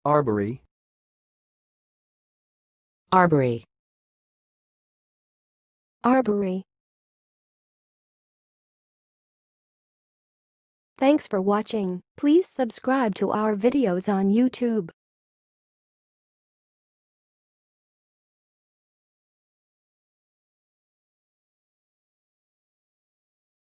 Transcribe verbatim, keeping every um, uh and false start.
arbory, arbory, arbory. Thanks for watching. Please subscribe to our videos on YouTube.